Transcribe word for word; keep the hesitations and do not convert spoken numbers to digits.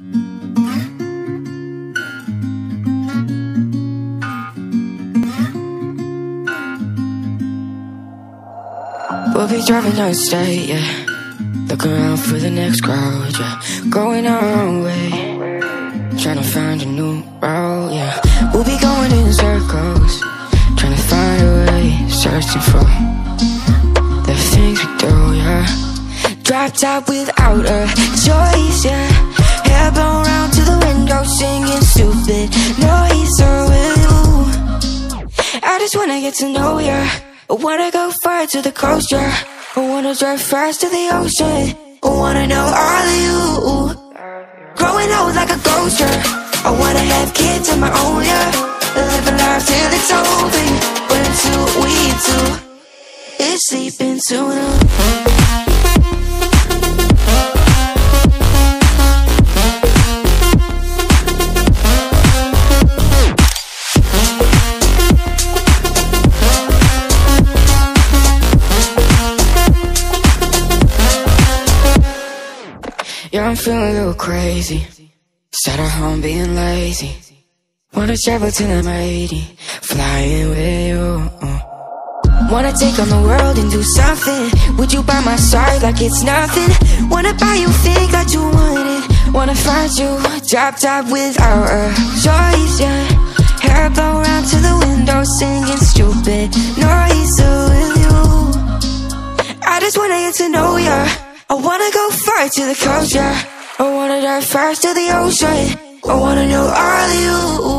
We'll be driving down the state, yeah. Look around for the next crowd, yeah. Going our own way, trying to find a new route, yeah. We'll be going in circles, trying to find a way, searching for the things we do, yeah. Drop top without a choice, yeah. Hair blown round to the window, singing stupid noise. Or with you, I just wanna get to know ya. I wanna go far to the coast, yeah. I wanna drive fast to the ocean. I wanna know all of you. Growing old like a ghost, yeah. I wanna have kids of my own, yeah. Live a life till it's over. But until we do, it's sleeping sooner. Yeah, I'm feeling a little crazy. Sat at home being lazy. Wanna travel till I'm eighty, flying with you. Wanna take on the world and do something. Would you by my side like it's nothing? Wanna buy you things that you wanted. Wanna find you, drop top without a choice, yeah. Hair blow round to the window, singing stupid noise. With you, I just wanna get to know ya. I wanna go far to the coast, yeah. I wanna dive fast to the ocean. I wanna know all of you.